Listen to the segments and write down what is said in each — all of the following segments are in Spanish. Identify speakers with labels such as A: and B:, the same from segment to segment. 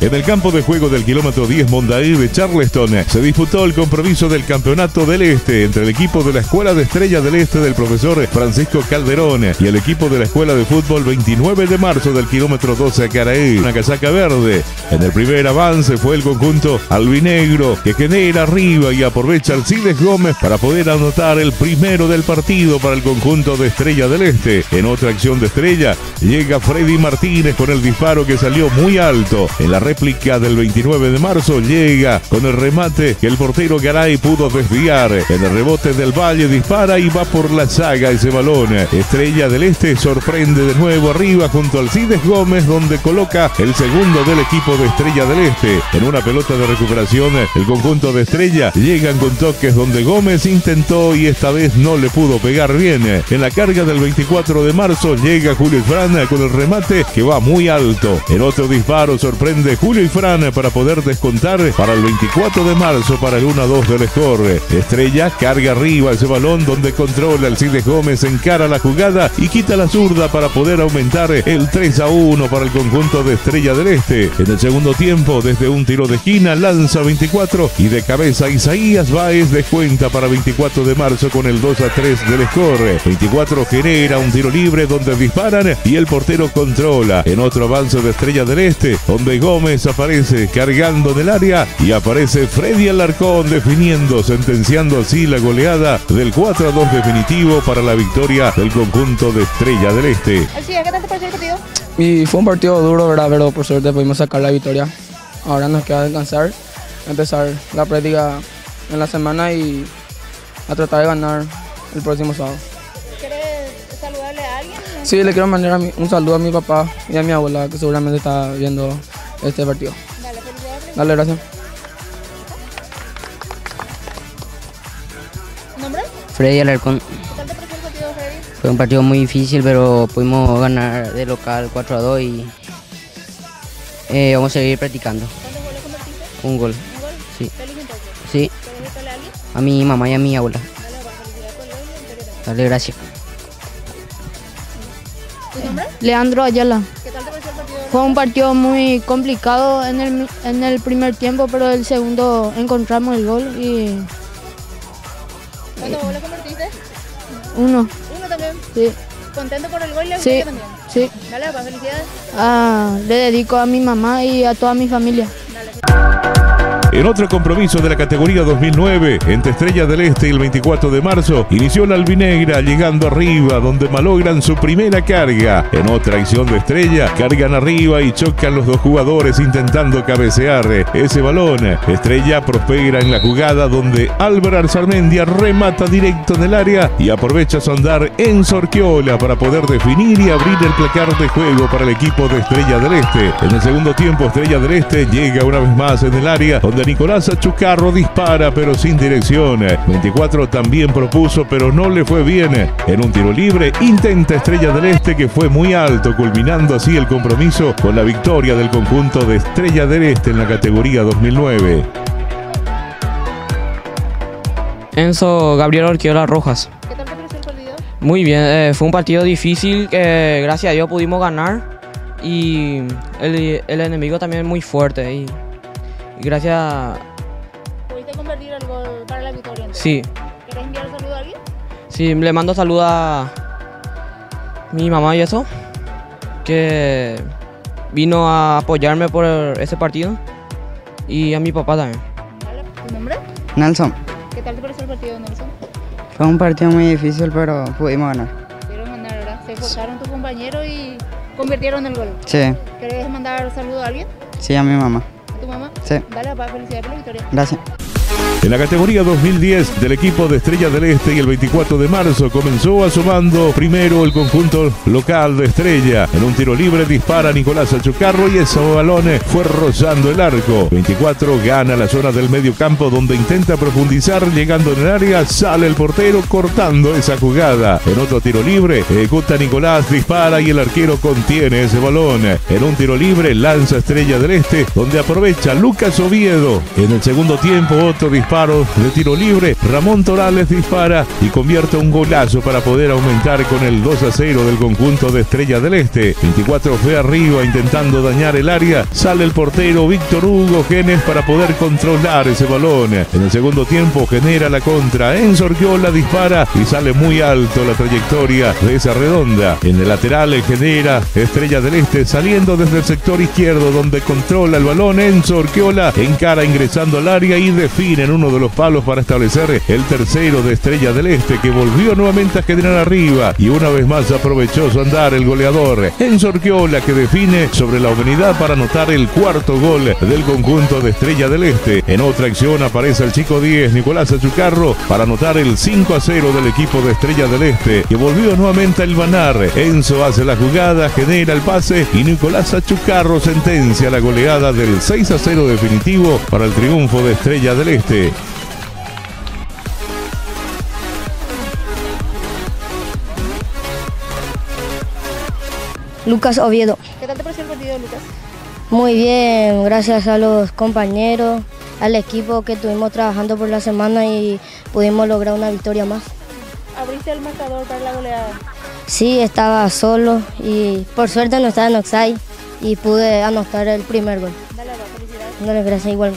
A: En el campo de juego del kilómetro 10 Mondaí de Charleston se disputó el compromiso del Campeonato del Este entre el equipo de la Escuela de Estrella del Este del profesor Francisco Calderón y el equipo de la Escuela de Fútbol 29 de marzo del kilómetro 12 Acaraí. Una casaca verde. En el primer avance fue el conjunto albinegro que genera arriba y aprovecha Alcides Gómez para poder anotar el primero del partido para el conjunto de Estrella del Este. En otra acción de Estrella llega Freddy Martínez con el disparo que salió muy alto. En la réplica del 29 de marzo llega con el remate que el portero Garay pudo desviar. En el rebote del Valle dispara y va por la saga ese balón. Estrella del Este sorprende de nuevo arriba junto al Alcides Gómez, donde coloca el segundo del equipo de Estrella del Este. En una pelota de recuperación el conjunto de Estrella llegan con toques donde Gómez intentó y esta vez no le pudo pegar bien. En la carga del 24 de marzo llega Julio Ifrán con el remate que va muy alto. En otro disparo sorprende Julio Ifrán para poder descontar para el 24 de marzo para el 1-2 del score. Estrella carga arriba ese balón donde controla Alcides Gómez, encara la jugada y quita la zurda para poder aumentar el 3-1 para el conjunto de Estrella del Este. En el segundo tiempo, desde un tiro de esquina, lanza 24 y de cabeza Isaías Báez descuenta para 24 de marzo con el 2-3 del score. 24 genera un tiro libre donde disparan y el portero controla. En otro avance de Estrella del Este, donde Gómez aparece cargando en el área y aparece Freddy Alarcón definiendo, sentenciando así la goleada del 4-2 definitivo para la victoria del conjunto de Estrella del Este.
B: Alcides, ¿qué tal te pareció el partido?
C: Y fue un partido duro, ¿verdad? Pero por suerte pudimos sacar la victoria. Ahora nos queda descansar, empezar la práctica en la semana y a tratar de ganar el próximo sábado.
B: ¿Quieres saludarle a alguien?
C: Sí, le quiero mandar un saludo a mi papá y a mi abuela que seguramente está viendo este partido.
B: Dale, felicidades.
C: Dale, gracias.
B: ¿Nombre?
D: Freddy Alarcón.
B: ¿Qué tal te pareció el partido, Freddy?
D: Fue un partido muy difícil, pero pudimos ganar de local 4-2 y vamos a seguir practicando.
B: ¿Cuántos goles convertiste?
D: Un gol.
B: ¿Un gol?
D: Sí.
B: ¿Feliz entonces?
D: Sí,
B: ¿Quieres decirle a alguien?
D: a mi mamá y a mi abuela.
B: Dale, papá, felicidades por el gol y anteriormente.
D: Dale, gracias.
B: ¿Tu nombre?
E: Leandro Ayala.
B: ¿Qué tal te pareció el partido?
E: Fue un partido muy complicado en el primer tiempo, pero el segundo encontramos el gol y
B: ¿Cuántos goles convertiste?
E: uno.
B: Uno también.
E: Sí,
B: ¿Contento por el gol y la
E: sí,
B: victoria también?
E: sí.
B: Dale, papá, felicidades.
E: Le dedico a mi mamá y a toda mi familia.
A: En otro compromiso de la categoría 2009, entre Estrella del Este y el 24 de marzo, inició la albinegra llegando arriba, donde malogran su primera carga. En otra acción de Estrella, cargan arriba y chocan los dos jugadores intentando cabecear ese balón. Estrella prospera en la jugada donde Álvaro Arzamendia remata directo en el área y aprovecha su andar en Sorquiola para poder definir y abrir el placar de juego para el equipo de Estrella del Este. En el segundo tiempo, Estrella del Este llega una vez más en el área, donde Nicolás Achucarro dispara pero sin dirección. 24 también propuso pero no le fue bien. En un tiro libre intenta Estrella del Este que fue muy alto, culminando así el compromiso con la victoria del conjunto de Estrella del Este en la categoría 2009.
F: Enzo Gabriel Orquiola Rojas.
B: ¿Qué tal te pareció el partido?
F: Muy bien, fue un partido difícil que gracias a Dios pudimos ganar y el enemigo también muy fuerte y gracias.
B: ¿Pudiste convertir el gol para la victoria? Entonces?
F: Sí,
B: ¿Quieres enviar un saludo a alguien?
F: sí, le mando saludos a mi mamá y eso, que vino a apoyarme por ese partido y a mi papá también.
B: Dale, ¿tu nombre?
G: Nelson,
B: ¿Qué tal te pareció el partido, Nelson?
G: fue un partido muy difícil, pero pudimos ganar.
B: Pudieron ganar, ¿verdad? Se esforzaron tus compañeros y convirtieron el gol.
G: Sí,
B: ¿Quieres mandar saludo a alguien?
G: sí, a mi mamá.
B: ¿A tu mamá?
G: Sí.
B: Dale, papá, felicidades por la victoria.
G: Gracias.
A: En la categoría 2010 del equipo de Estrella del Este y el 24 de marzo comenzó asomando primero el conjunto local de Estrella. En un tiro libre dispara Nicolás Achucarro y ese balón fue rozando el arco. 24 gana la zona del medio campo donde intenta profundizar, llegando en el área, sale el portero cortando esa jugada. En otro tiro libre ejecuta Nicolás, dispara y el arquero contiene ese balón. En un tiro libre lanza Estrella del Este donde aprovecha Lucas Oviedo. En el segundo tiempo otro disparo de tiro libre, Ramón Torales dispara y convierte un golazo para poder aumentar con el 2-0 del conjunto de Estrella del Este. 24 fue arriba intentando dañar el área. Sale el portero Víctor Hugo Genes para poder controlar ese balón. En el segundo tiempo genera la contra. Enzo Orquiola dispara y sale muy alto la trayectoria de esa redonda. En el lateral genera Estrella del Este saliendo desde el sector izquierdo donde controla el balón. Enzo Orquiola encara ingresando al área y define en uno de los palos para establecer el tercero de Estrella del Este, que volvió nuevamente a generar arriba y una vez más aprovechó su andar el goleador Enzo Orquiola, que define sobre la humanidad para anotar el cuarto gol del conjunto de Estrella del Este. En otra acción aparece el chico 10 Nicolás Achucarro para anotar el 5-0 del equipo de Estrella del Este, que volvió nuevamente a hilvanar. Enzo hace la jugada, genera el pase y Nicolás Achucarro sentencia la goleada del 6-0 definitivo para el triunfo de Estrella del Este.
H: Lucas Oviedo.
B: ¿Qué tal te pareció el partido, Lucas?
H: Muy bien, gracias a los compañeros, al equipo que estuvimos trabajando por la semana y pudimos lograr una victoria más.
B: ¿Abriste el marcador para la goleada?
H: Sí, estaba solo y por suerte no estaba en offside y pude anotar el primer gol.
B: Dale, felicidades.
H: Dale, gracias igual.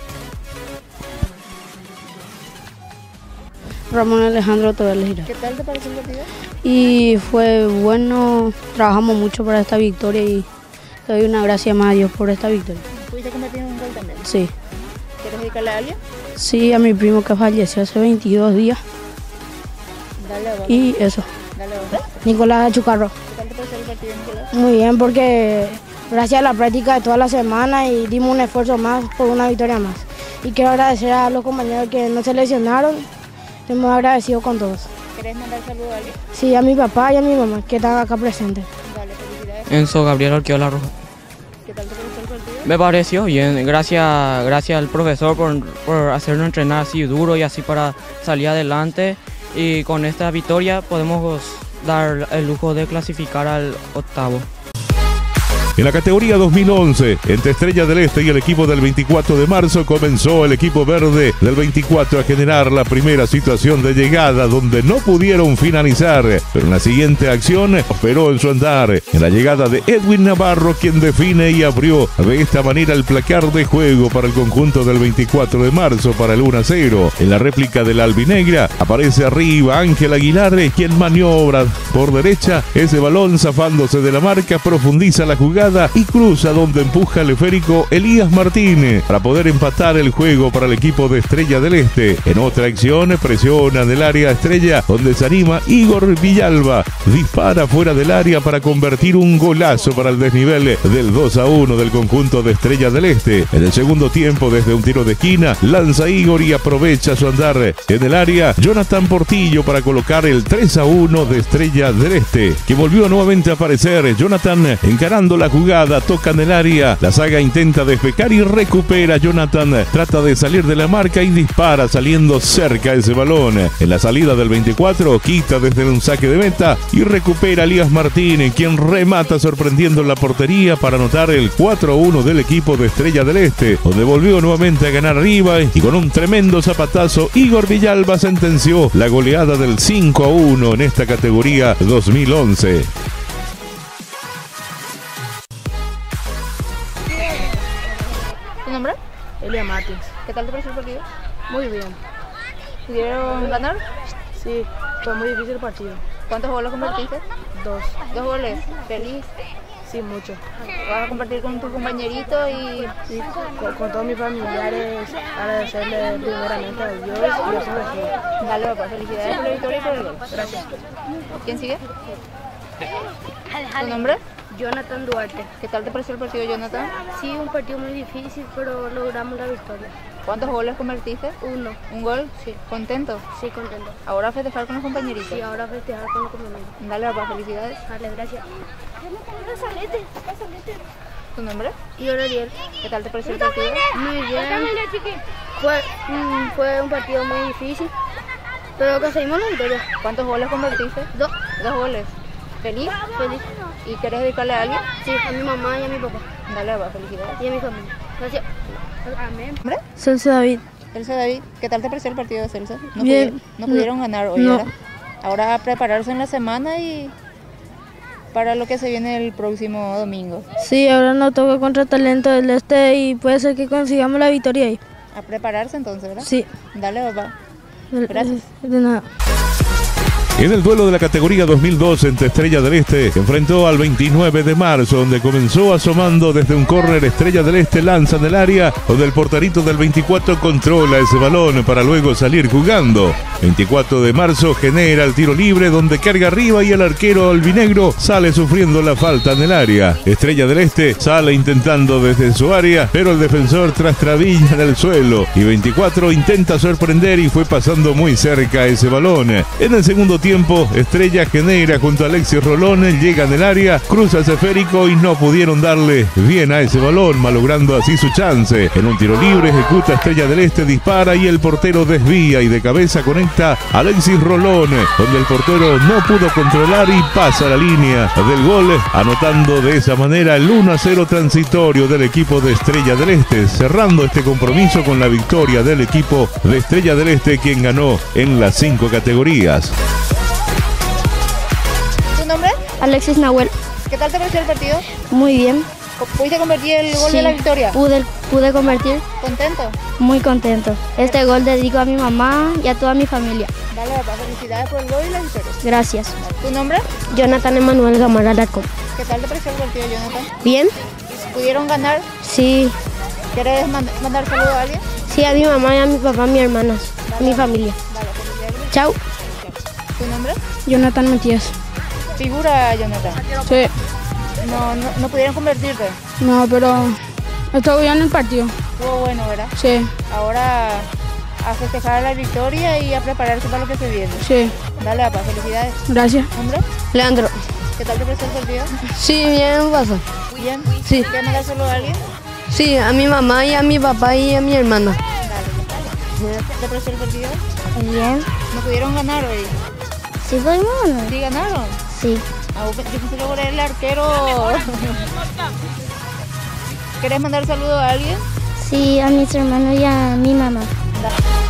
E: Ramón Alejandro Torales Girón.
B: ¿Qué tal te pareció el partido?
E: Y fue bueno, trabajamos mucho para esta victoria y le doy una gracia más a Dios por esta victoria.
B: ¿Pudiste convertir en un gol también?
E: Sí.
B: ¿Quieres dedicarle a alguien?
E: Sí, a mi primo que falleció hace 22 días
B: Dale, vamos.
E: y eso.
B: Dale, vamos.
E: Nicolás Achucarro.
B: ¿Qué tal te pareció el partido, Nicolás?
E: Muy bien, porque gracias a la práctica de toda la semana y dimos un esfuerzo más por una victoria más. Y quiero agradecer a los compañeros que nos seleccionaron, estamos agradecidos con todos.
B: ¿Querés mandar saludos a alguien?
E: Sí, a mi papá y a mi mamá que están acá presentes.
B: Dale, felicidades.
F: Enzo Gabriel Orquiola Rojo.
B: ¿Qué tal te pareció el partido?
F: Me pareció bien, gracias al profesor por hacernos entrenar así duro y así para salir adelante. Y con esta victoria podemos dar el lujo de clasificar al octavo.
A: En la categoría 2011, entre Estrella del Este y el equipo del 24 de marzo, comenzó el equipo verde del 24 a generar la primera situación de llegada donde no pudieron finalizar, pero en la siguiente acción operó en su andar en la llegada de Edwin Navarro, quien define y abrió de esta manera el placar de juego para el conjunto del 24 de marzo para el 1-0. En la réplica de la albinegra aparece arriba Ángel Aguilar, quien maniobra por derecha ese balón zafándose de la marca, profundiza la jugada y cruza donde empuja el esférico Elías Martínez para poder empatar el juego para el equipo de Estrella del Este. En otra acción presiona del área Estrella donde se anima Igor Villalba, dispara fuera del área para convertir un golazo para el desnivel del 2-1 del conjunto de Estrella del Este. En el segundo tiempo, desde un tiro de esquina, lanza Igor y aprovecha su andar en el área Jonathan Portillo para colocar el 3-1 de Estrella del Este, que volvió nuevamente a aparecer. Jonathan encarando la jugada, toca en el área, la saga intenta despejar y recupera. Jonathan trata de salir de la marca y dispara saliendo cerca ese balón. En la salida del 24 quita desde un saque de meta y recupera Elías Martínez, quien remata sorprendiendo la portería para anotar el 4-1 del equipo de Estrella del Este, donde volvió nuevamente a ganar arriba y con un tremendo zapatazo Igor Villalba sentenció la goleada del 5-1 en esta categoría 2011.
B: ¿Tu nombre?
E: Elia Martins.
B: ¿Qué tal te pareció el partido?
E: Muy bien.
B: ¿Pudieron ganar?
E: Sí, fue muy difícil el partido.
B: ¿Cuántos goles convertiste?
E: 2.
B: 2 goles. ¿Feliz?
E: Sí, mucho.
B: Vas a compartir con tu compañerito y
E: Y con todos mis familiares, agradecerle primeramente a Dios y a su vecino.
B: dale, papá. Felicidades por la victoria y por el gol.
E: Gracias.
B: ¿Quién sigue? ¿Tu nombre?
H: Jonathan Duarte.
B: ¿Qué tal te pareció el partido, Jonathan?
H: Sí, un partido muy difícil, pero logramos la victoria.
B: ¿Cuántos goles convertiste?
H: 1.
B: ¿Un gol?
H: Sí.
B: ¿Contento?
H: Sí, contento.
B: Ahora a festejar con los compañeritos.
H: Y ahora festejar con los compañeros.
B: Dale, papá. Felicidades.
H: Dale, gracias.
B: ¿Tu nombre?
H: Y ahora Ariel.
B: ¿Qué tal te pareció el partido?
H: Muy bien. Fue un partido muy difícil, pero conseguimos la victoria.
B: ¿Cuántos goles convertiste?
H: 2.
B: 2 goles. ¿Feliz?
H: Feliz.
B: ¿Y querés dedicarle a alguien?
H: Sí, a mi mamá y a mi papá.
B: Dale, papá. Felicidades.
H: Y a mi familia. Gracias. Amén.
E: Celso David.
B: Celso David, ¿qué tal te pareció el partido de Celso?
E: Bien.
B: No pudieron ganar hoy,
E: No.
B: ¿verdad? Ahora a prepararse en la semana y para lo que se viene el próximo domingo.
E: Sí, ahora nos toca contra Talento del Este y puede ser que consigamos la victoria ahí.
B: A prepararse entonces, ¿verdad?
E: Sí.
B: Dale, papá. Gracias.
E: De nada.
A: En el duelo de la categoría 2002 entre Estrella del Este, enfrentó al 29 de marzo, donde comenzó asomando desde un córner. Estrella del Este lanza en el área, donde el porterito del 24 controla ese balón para luego salir jugando. 24 de marzo genera el tiro libre, donde carga arriba y el arquero albinegro sale sufriendo la falta en el área. Estrella del Este sale intentando desde su área, pero el defensor trastrabilla en el suelo y 24 intenta sorprender y fue pasando muy cerca ese balón. En el segundo tiempo, Estrella genera junto a Alexis Rolón, llega en el área, cruza ese esférico y no pudieron darle bien a ese balón, malogrando así su chance. En un tiro libre ejecuta Estrella del Este, dispara y el portero desvía y de cabeza conecta a Alexis Rolón, donde el portero no pudo controlar y pasa la línea del gol, anotando de esa manera el 1-0 transitorio del equipo de Estrella del Este, cerrando este compromiso con la victoria del equipo de Estrella del Este, quien ganó en las 5 categorías.
B: ¿Tu nombre?
H: Alexis Nahuel.
B: ¿Qué tal te pareció el partido?
H: Muy bien.
B: ¿Pudiste convertir el gol de la victoria?
H: Pude convertir.
B: ¿Contento?
H: Muy contento. Este gol dedico a mi mamá y a toda mi familia.
B: Dale, papá, felicidades por el gol y la victoria.
H: Gracias.
B: ¿Tu nombre?
H: Jonathan Emanuel Gamara Alarcón.
B: ¿Qué tal te pareció el partido, Jonathan?
H: ¿Bien?
B: ¿Pudieron ganar?
H: Sí.
B: ¿Quieres mandar saludos a alguien?
H: Sí, a mi mamá y a mi papá, a mis hermanos, a mi familia.
B: Dale, felicidades.
H: Chao.
B: ¿Tu nombre?
E: Jonathan Matías.
B: Figura, Jonathan.
E: Sí.
B: No pudieron convertirte.
E: No, pero estuvo bien el partido.
B: Estuvo bueno, ¿verdad?
E: Sí,
B: Ahora a festejar la victoria y a prepararse para lo que se viene.
E: sí.
B: Dale, papá, felicidades.
E: Gracias.
B: ¿Nombre?
H: Leandro.
B: ¿Qué tal te pareció el partido?
H: Sí, bien, pasó.
B: Bien.
H: Sí.
B: ¿Quieres mandar saludos a alguien?
H: Sí, a mi mamá y a mi papá y a mi hermana.
B: Dale. ¿Qué te pareció el partido?
H: Bien.
B: ¿No pudieron ganar hoy?
H: ¿Sí pudimos ganar?
B: ¿Sí ganaron?
H: Sí.
B: Ah, yo pensé que era el arquero. ¿Querés mandar saludos a alguien?
H: Sí, a mis hermanos y a mi mamá.
B: Dale.